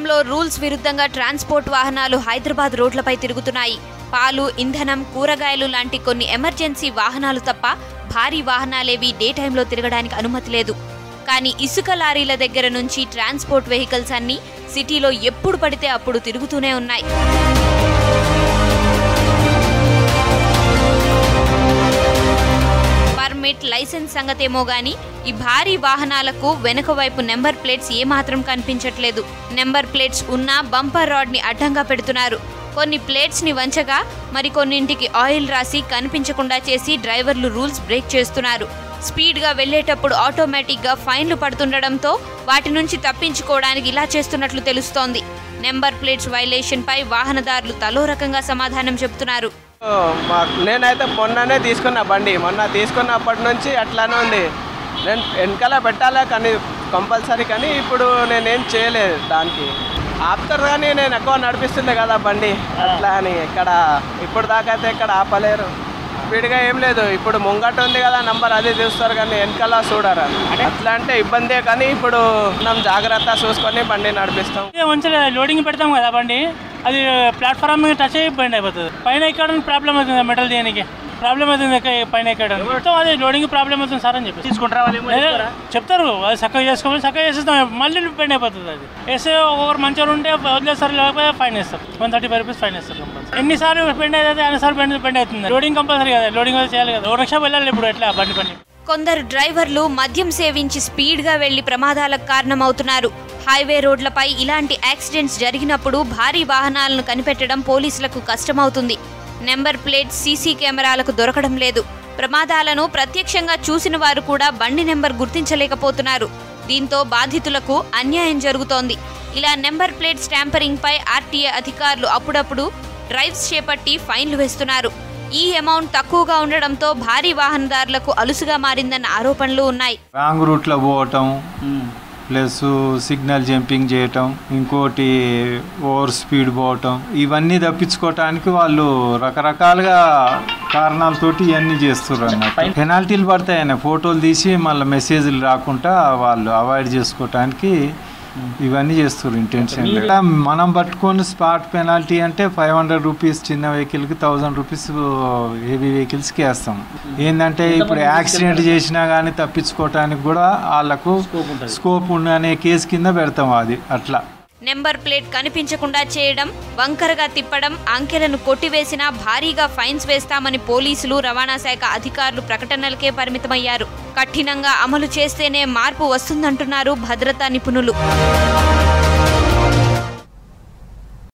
నేపథ్యంలో రూల్స్ విరుద్ధంగా ట్రాన్స్పోర్ట్ వాహనాలు హైదరాబాద్ రోడ్లపై తిరుగుతున్నాయి. పాలు, ఇంధనం, కూరగాయలు లాంటి కొన్ని ఎమర్జెన్సీ వాహనాలు తప్ప భారీ వాహనాలేవి డే టైంలో తిరగడానికి అనుమతి లేదు. కానీ ఇసుక లారీల దగ్గర నుంచి ట్రాన్స్పోర్ట్ వెహికల్స్ అన్నీ సిటీలో ఎప్పుడు పడితే అప్పుడు తిరుగుతూనే ఉన్నాయి. పర్మిట్, లైసెన్స్ సంగతేమో గానీ ఈ భారీ వాహనాలకు వెనుక వైపు నెంబర్ ప్లేట్స్ ఏమాత్రం కనిపించట్లేదు. నెంబర్ ప్లేట్స్ ఉన్నా బంపర్ రాడ్ ని అడ్డంగా పెడుతున్నారు. కొన్ని ప్లేట్స్ ని వంచగా మరికొన్నింటికి ఆయిల్ రాసి కనిపించకుండా చేసి డ్రైవర్లు రూల్స్ బ్రేక్ చేస్తున్నారు. స్పీడ్ గా వెళ్లేటప్పుడు ఆటోమేటిక్ గా ఫైన్లు పడుతుండడంతో వాటి నుంచి తప్పించుకోవడానికి ఇలా చేస్తున్నట్లు తెలుస్తోంది. నెంబర్ ప్లేట్స్ వైలేషన్ పై వాహనదారులు తలో రకంగా సమాధానం చెబుతున్నారు. నేనైతే మొన్ననే తీసుకున్న బండి, మొన్న తీసుకున్నప్పటి నుంచి అట్లానే ఉంది. నేను వెనకాల పెట్టాలా కానీ కంపల్సరీ, కానీ ఇప్పుడు నేనేం చేయలేదు. దానికి ఆపుతారు కానీ నేను ఎక్కువ నడిపిస్తుంది కదా బండి, అట్లా అని ఇక్కడ ఇప్పుడు దాకా అయితే ఇక్కడ ఆపలేరు. స్పీడ్గా ఏం లేదు. ఇప్పుడు ముంగట ఉంది కదా నంబర్, అది చూస్తారు కానీ వెనకాల చూడరు. అట్లా అంటే ఇబ్బందే, కానీ ఇప్పుడు మనం జాగ్రత్త చూసుకొని బండి నడిపిస్తాం. మంచిగా లోడింగ్ పెడతాం కదా బండి, అది ప్లాట్ఫామ్ మీద టచ్ అయ్యి బండి అయిపోతుంది. పైన ఎక్కడం ప్రాబ్లం అవుతుంది, మెటల్ చేయడానికి ప్రాబ్లం అవుతుంది. పైన ఎక్కడం అది లోడింగ్ ప్రాబ్లం అవుతుంది సార్ అని చెప్పి తీసుకుంటారా చెప్తారు. అది చక్కగా చేసుకోవాలి, చక్కగా చేసేస్తాం, మళ్ళీ బండి అయిపోతుంది. అది వేస్తే ఒక్కొక్కరు మంచిగా ఉంటే వదిలేస్తారు, లేకపోతే ఫైన్ వేస్తారు. 135 రూపీస్ ఫైన్ వేస్తారు కంపల్సరీ. ఎన్నిసార్లు బండి అయితే అన్నిసార్లు బండి అవుతుంది. లోడింగ్ కంపల్సరీ కదా, లోడింగ్ చేయాలి కదా. 1 రిక్షా వెళ్ళాలి ఇప్పుడు ఎట్లా బండి. కొందరు డ్రైవర్లు మద్యం సేవించి స్పీడ్ గా వెళ్లి ప్రమాదాలకు కారణమవుతున్నారు. హైవే రోడ్లపై ఇలాంటి యాక్సిడెంట్స్ జరిగినప్పుడు భారీ వాహనాలను కనిపెట్టడం పోలీసులకు కష్టమవుతుంది. నెంబర్ ప్లేట్ సీసీ కెమెరాలకు దొరకడం లేదు. ప్రమాదాలను ప్రత్యక్షంగా చూసిన వారు కూడా బండి నెంబర్ గుర్తించలేకపోతున్నారు. దీంతో బాధితులకు అన్యాయం జరుగుతోంది. ఇలా నెంబర్ ప్లేట్ స్టాంపరింగ్ పై ఆర్టీఏ అధికారులు అప్పుడప్పుడు డ్రైవ్స్ చేపట్టి ఫైన్లు వేస్తున్నారు. ఈ అమౌంట్ తక్కువగా ఉండడంతో భారీ వాహనదారులకు అలుసుగా మారిందన్న ఆరోపణలు ఉన్నాయి. రాంగ్ రూట్లో పోవటం, ప్లస్ సిగ్నల్ జంపింగ్ చేయటం, ఇంకోటి ఓవర్ స్పీడ్ పోవటం, ఇవన్నీ తప్పించుకోవటానికి వాళ్ళు రకరకాలుగా కారణాలతోటి ఇవన్నీ చేస్తున్నారు అన్నట్టు. పెనాల్టీలు పడతాయన్న ఫోటోలు తీసి మళ్ళీ మెసేజ్లు రాకుండా వాళ్ళు అవాయిడ్ చేసుకోవటానికి ఇవన్నీ చేస్తారు ఇంటెన్షన్. మనం పట్టుకొని స్పాట్ పెనాల్టీ అంటే 500 రూపీస్ చిన్న వెహికల్కి, 1000 రూపీస్ హెవీ వెహికల్స్కి వేస్తాం. ఏంటంటే ఇప్పుడు యాక్సిడెంట్ చేసినా కానీ తప్పించుకోవటానికి కూడా వాళ్ళకు స్కోప్ అనే కేసు కింద పెడతాం. అది అట్లా నెంబర్ ప్లేట్ కనిపించకుండా చేయడం, వంకరగా తిప్పడం, అంకెలను కొట్టివేసినా భారీగా ఫైన్స్ వేస్తామని పోలీసులు, రవాణా శాఖ అధికారులు ప్రకటనలకే పరిమితమయ్యారు. కఠినంగా అమలు చేస్తేనే మార్పు వస్తుందంటున్నారు భద్రతా నిపుణులు.